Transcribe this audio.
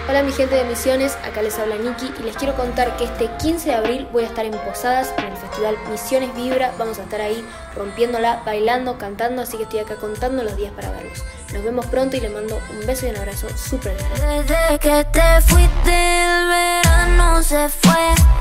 Hola mi gente de Misiones, acá les habla Nikki y les quiero contar que este 15 de abril voy a estar en Posadas en el festival Misiones Vibra. Vamos a estar ahí rompiéndola, bailando, cantando, así que estoy acá contando los días para verlos. Nos vemos pronto y les mando un beso y un abrazo súper grande. Desde que te fuiste el verano se fue.